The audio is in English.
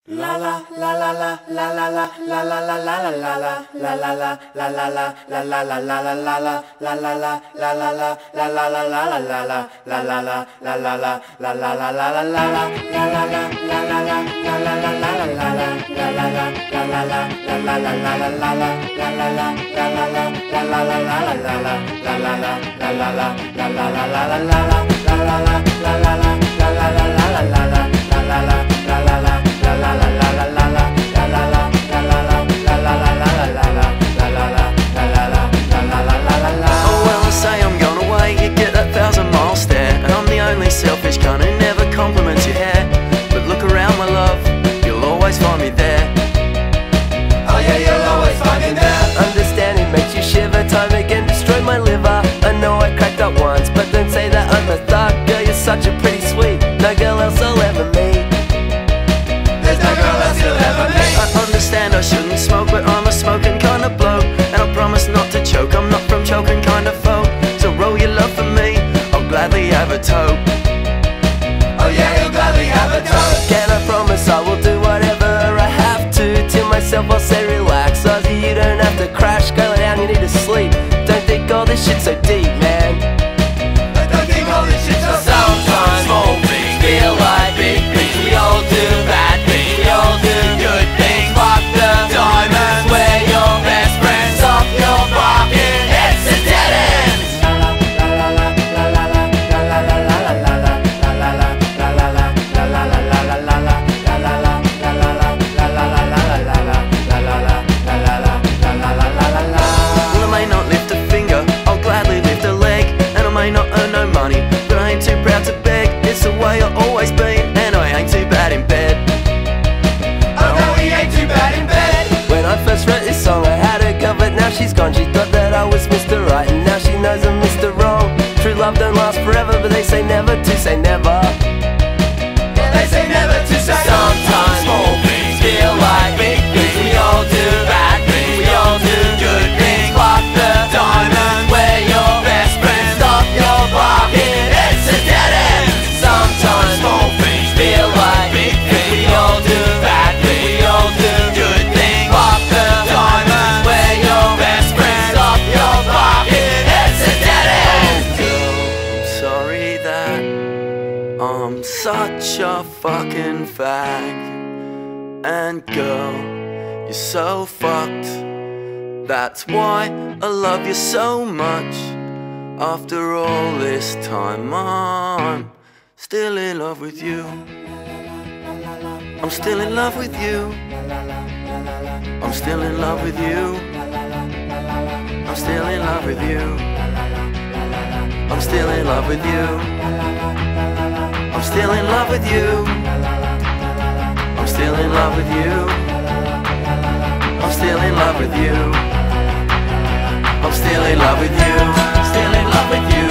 Selfish kind who never compliments your hair, but look around my love, you'll always find me there. Oh yeah, you'll always find me there. Understanding makes you shiver, time again destroyed my liver. I know I cracked up once, but don't say that I'm a thug. Girl, you're such a pretty sweet, no girl else I'll ever meet. There's no girl else you'll ever meet. I understand I shouldn't smoke, but I'm a smoking kind of bloke, and I promise not to choke, I'm not from choking kind of folk. So roll your love for me, I'll gladly have a toke. Oh yeah, you'll gladly have a toast. Can I promise I will do whatever I have to? To myself I'll say relax, Ozzy, you don't have to crash. Go lay down, you need to sleep. Don't think all this shit's so deep, man. Don't think all this shit's so deep. Sometimes small things feel like big things. We all do bad things, we all do good things. Fuck the diamonds, wear your best friends off your pocket. It's a dead end. It's the way I always been, and I ain't too bad in bed. Oh no, we ain't too bad in bed. When I first wrote this song I had a girl, but now she's gone. She thought that I was Mr. Right, and now she knows I'm Mr. Wrong. True love don't last forever, but they say never to say never. Yeah, they say never to say never. Sometimes small things feel like big things. We all do bad things, we all do good things. Fuck the diamond, wear your best friend, stop your pocket. It's a dead end. Sometimes small things feel like big things. We all do bad things, we all do good things. Fuck the diamond, wear your best friend, stop your pocket. It's a dead end. I'm sorry that I'm such a fucking fag. And girl, you're so fucked. That's why I love you so much. After all this time, I'm still in love with you. I'm still in love with you. I'm still in love with you. I'm still in love with you. I'm still in love with you. I'm still in love with you. I'm still in love with you. I'm still in love with you. I'm still in love with you. Still in love with you.